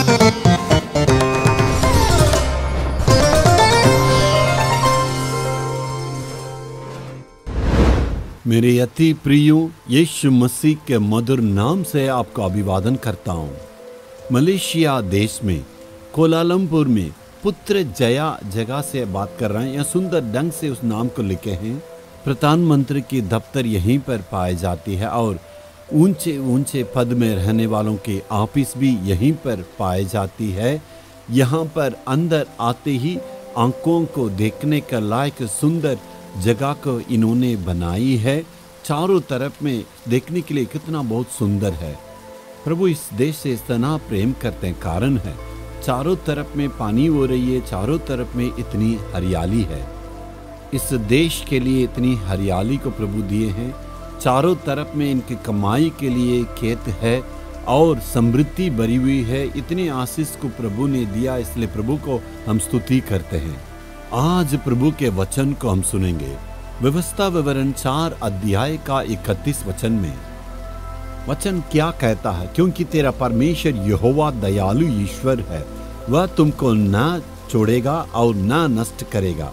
मेरे अति प्रियो, यीशु मसीह के मधुर नाम से आपको अभिवादन करता हूँ। मलेशिया देश में कोलालमपुर में पुत्र जया जगह से बात कर रहे हैं। यह सुंदर ढंग से उस नाम को लिखे हैं। प्रधानमंत्री की दफ्तर यहीं पर पाई जाती है और ऊंचे ऊंचे पद में रहने वालों की ऑफिस भी यहीं पर पाई जाती है। यहाँ पर अंदर आते ही आंखों को देखने का लायक सुंदर जगह को इन्होंने बनाई है। चारों तरफ में देखने के लिए कितना बहुत सुंदर है। प्रभु इस देश से इतना प्रेम करते हैं, कारण है चारों तरफ में पानी हो रही है, चारों तरफ में इतनी हरियाली है। इस देश के लिए इतनी हरियाली को प्रभु दिए हैं। चारों तरफ में इनकी कमाई के लिए खेत है और समृद्धि भरी हुई है। इतनी आशीष को प्रभु ने दिया, इसलिए प्रभु को हम स्तुति करते हैं। आज प्रभु के वचन को हम सुनेंगे। व्यवस्था विवरण 4 अध्याय का 31 वचन में वचन क्या कहता है? क्योंकि तेरा परमेश्वर यहोवा दयालु ईश्वर है, वह तुमको ना छोड़ेगा और ना नष्ट करेगा।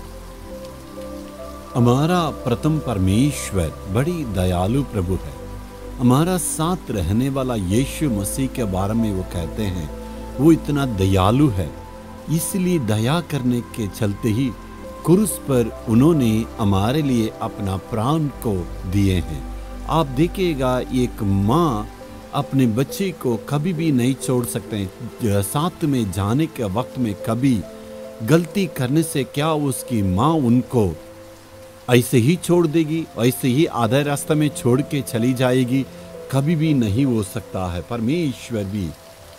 हमारा प्रथम परमेश्वर बड़ी दयालु प्रभु है। हमारा साथ रहने वाला यीशु मसीह के बारे में वो कहते हैं वो इतना दयालु है, इसलिए दया करने के चलते ही क्रूस पर उन्होंने हमारे लिए अपना प्राण को दिए हैं। आप देखिएगा, एक माँ अपने बच्चे को कभी भी नहीं छोड़ सकते। साथ में जाने के वक्त में कभी गलती करने से क्या उसकी माँ उनको ऐसे ही छोड़ देगी, ऐसे ही आधे रास्ते में छोड़ के चली जाएगी? कभी भी नहीं हो सकता है। परमेश्वर भी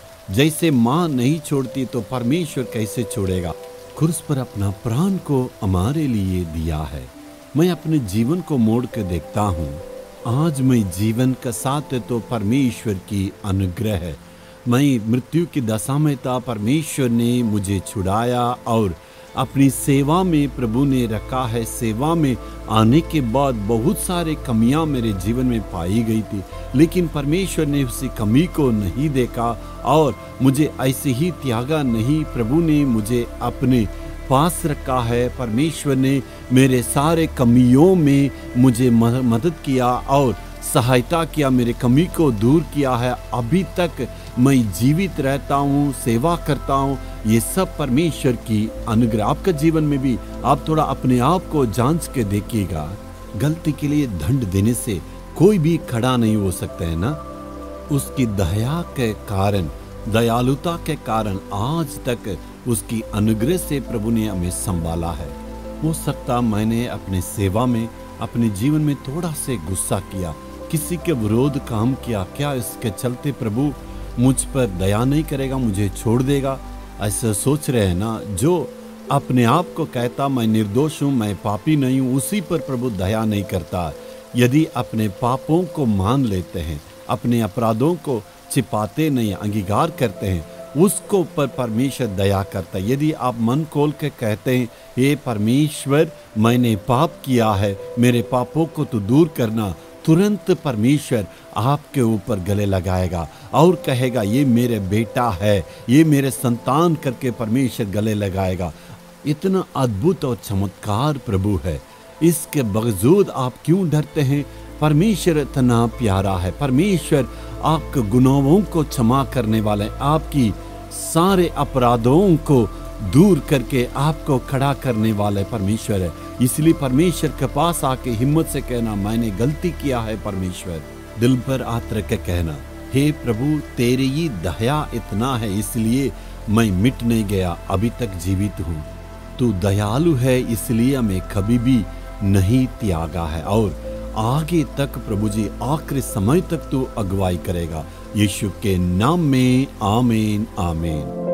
जैसे माँ नहीं छोड़ती तो परमेश्वर कैसे छोड़ेगा? क्रूस पर अपना प्राण को हमारे लिए दिया है। मैं अपने जीवन को मोड़ के देखता हूँ। आज मैं जीवन का साथ है तो परमेश्वर की अनुग्रह है। मैं मृत्यु की दशा में था, परमेश्वर ने मुझे छुड़ाया और अपनी सेवा में प्रभु ने रखा है। सेवा में आने के बाद बहुत सारे कमियां मेरे जीवन में पाई गई थी, लेकिन परमेश्वर ने उसी कमी को नहीं देखा और मुझे ऐसे ही त्यागा नहीं। प्रभु ने मुझे अपने पास रखा है। परमेश्वर ने मेरे सारे कमियों में मुझे मदद किया और सहायता किया, मेरे कमी को दूर किया है। अभी तक मैं जीवित रहता हूँ, सेवा करता हूँ। ये सब परमेश्वर की अनुग्रह। आपका जीवन में भी आप थोड़ा अपने आप को जांच के देखिएगा। गलती के लिए दंड देने से कोई भी खड़ा नहीं हो सकता है ना। उसकी दया के कारण, दयालुता के कारण आज तक उसकी अनुग्रह से प्रभु ने हमें संभाला है। हो सकता मैंने अपने सेवा में, अपने जीवन में थोड़ा से गुस्सा किया, किसी के विरोध काम किया, क्या इसके चलते प्रभु मुझ पर दया नहीं करेगा, मुझे छोड़ देगा? ऐसा सोच रहे हैं ना। जो अपने आप को कहता मैं निर्दोष हूँ, मैं पापी नहीं हूँ, उसी पर प्रभु दया नहीं करता। यदि अपने पापों को मान लेते हैं, अपने अपराधों को छिपाते नहीं, अंगीकार करते हैं, उसको पर परमेश्वर दया करता है। यदि आप मन खोल के कहते हैं हे परमेश्वर मैंने पाप किया है, मेरे पापों को तो दूर करना, तुरंत परमेश्वर आपके ऊपर गले लगाएगा और कहेगा ये मेरे बेटा है, ये मेरे संतान करके परमेश्वर गले लगाएगा। इतना अद्भुत और चमत्कार प्रभु है। इसके बावजूद आप क्यों डरते हैं? परमेश्वर इतना प्यारा है। परमेश्वर आपके गुनाहों को क्षमा करने वाले, आपकी सारे अपराधों को दूर करके आपको खड़ा करने वाले परमेश्वर है। इसलिए परमेश्वर के पास आके हिम्मत से कहना मैंने गलती किया है। परमेश्वर दिल पर हाथ रख के कहना हे प्रभु तेरी ही दया इतना है, इसलिए मैं मिट नहीं गया, अभी तक जीवित हूँ। तू दयालु है, इसलिए हमें कभी भी नहीं त्यागा है और आगे तक प्रभु जी आखिरी समय तक तू अगुवाई करेगा। यीशु के नाम में आमीन आमीन।